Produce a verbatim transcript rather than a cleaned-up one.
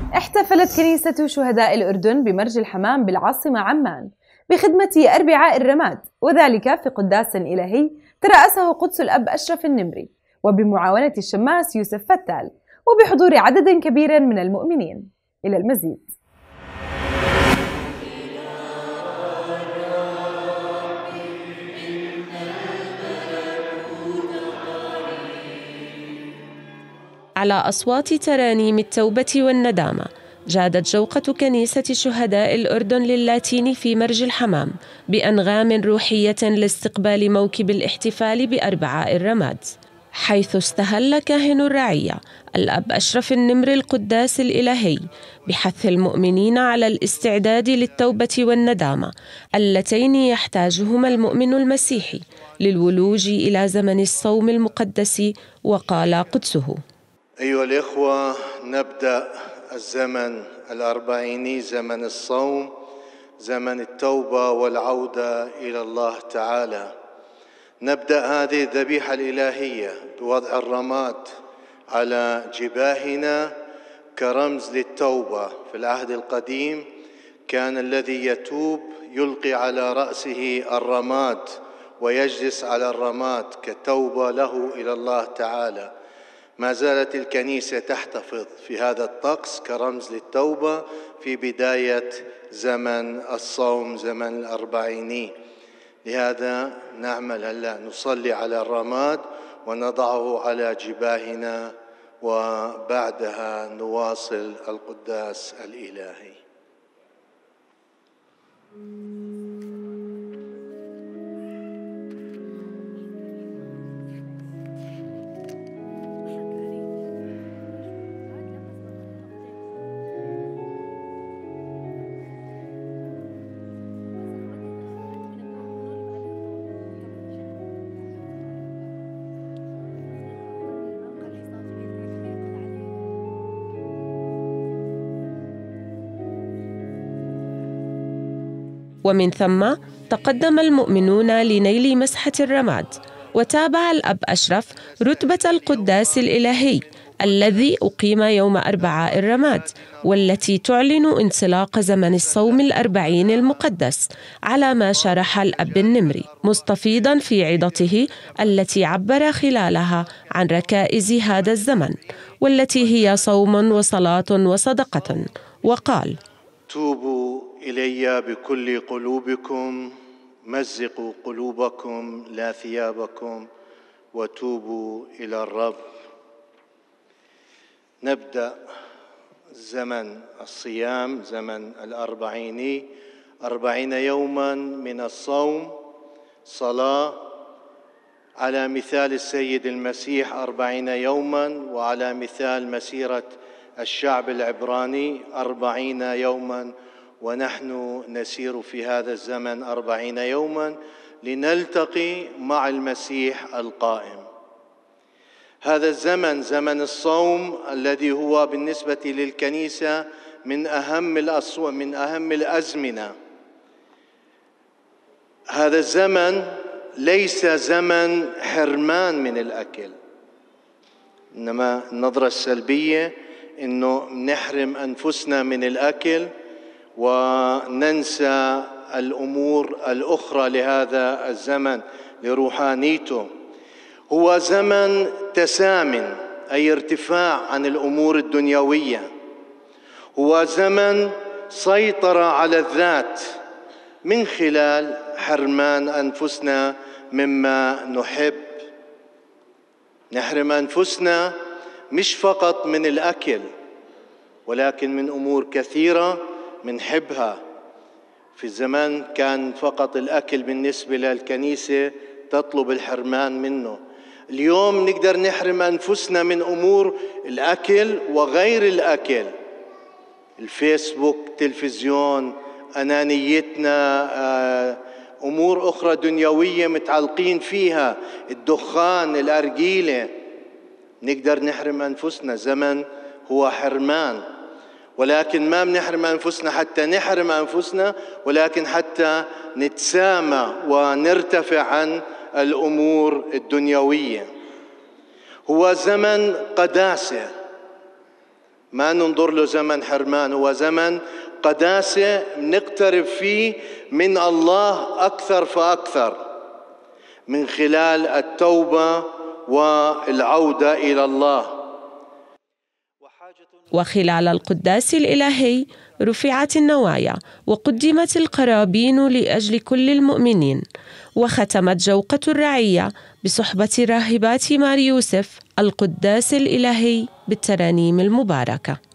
احتفلت كنيسة شهداء الأردن بمرج الحمام بالعاصمة عمان بخدمة أربعاء الرماد، وذلك في قداس إلهي ترأسه قدس الأب أشرف النمري وبمعاونة الشماس يوسف فتال وبحضور عدد كبير من المؤمنين. إلى المزيد. على أصوات ترانيم التوبة والندامة جادت جوقة كنيسة شهداء الأردن للاتين في مرج الحمام بأنغام روحية لاستقبال موكب الاحتفال بأربعاء الرماد، حيث استهل كاهن الرعية الأب أشرف النمري القداس الإلهي بحث المؤمنين على الاستعداد للتوبة والندامة اللتين يحتاجهما المؤمن المسيحي للولوج إلى زمن الصوم المقدس. وقال قدسه: أيها الإخوة، نبدأ الزمن الأربعيني، زمن الصوم، زمن التوبة والعودة إلى الله تعالى. نبدأ هذه الذبيحة الإلهية بوضع الرماد على جباهنا كرمز للتوبة. في العهد القديم كان الذي يتوب يلقي على رأسه الرماد ويجلس على الرماد كتوبة له إلى الله تعالى. ما زالت الكنيسة تحتفظ في هذا الطقس كرمز للتوبة في بداية زمن الصوم، زمن الأربعيني. لهذا نعمل هلا نصلي على الرماد ونضعه على جباهنا، وبعدها نواصل القداس الإلهي. ومن ثم تقدم المؤمنون لنيل مسحة الرماد، وتابع الأب أشرف رتبة القداس الإلهي الذي أقيم يوم أربعاء الرماد، والتي تعلن انطلاق زمن الصوم الأربعين المقدس، على ما شرح الأب النمري مستفيضا في عظته التي عبر خلالها عن ركائز هذا الزمن، والتي هي صوم وصلاة وصدقة. وقال: توبوا إلي بكل قلوبكم، مزقوا قلوبكم لا ثيابكم، وتوبوا إلى الرب. نبدأ زمن الصيام، زمن الأربعيني، أربعين يوما من الصوم، صلاة على مثال السيد المسيح أربعين يوما، وعلى مثال مسيرة الشعب العبراني أربعين يوما، ونحن نسير في هذا الزمن أربعين يوما لنلتقي مع المسيح القائم. هذا الزمن زمن الصوم الذي هو بالنسبة للكنيسة من أهم الأصوات، من أهم الأزمنة. هذا الزمن ليس زمن حرمان من الأكل، إنما النظرة السلبية إنه نحرم أنفسنا من الأكل وننسى الأمور الأخرى لهذا الزمن لروحانيته. هو زمن تسامن، أي ارتفاع عن الأمور الدنيوية. هو زمن سيطرة على الذات من خلال حرمان أنفسنا مما نحب. نحرم أنفسنا مش فقط من الأكل، ولكن من أمور كثيرة منحبها. في الزمان كان فقط الأكل بالنسبة للكنيسة تطلب الحرمان منه. اليوم نقدر نحرم أنفسنا من أمور الأكل وغير الأكل، الفيسبوك، تلفزيون، أنانيتنا، أمور أخرى دنيوية متعلقين فيها، الدخان، الأرجيلة. نقدر نحرم أنفسنا. زمن هو حرمان، ولكن ما بنحرم أنفسنا حتى نحرم أنفسنا، ولكن حتى نتسامى ونرتفع عن الأمور الدنيوية. هو زمن قداسة، ما ننظر له زمن حرمان، هو زمن قداسة نقترب فيه من الله أكثر فأكثر من خلال التوبة والعودة إلى الله. وخلال القداس الإلهي رفعت النوايا وقدمت القرابين لأجل كل المؤمنين، وختمت جوقة الرعية بصحبة راهبات مار يوسف القداس الإلهي بالترانيم المباركة.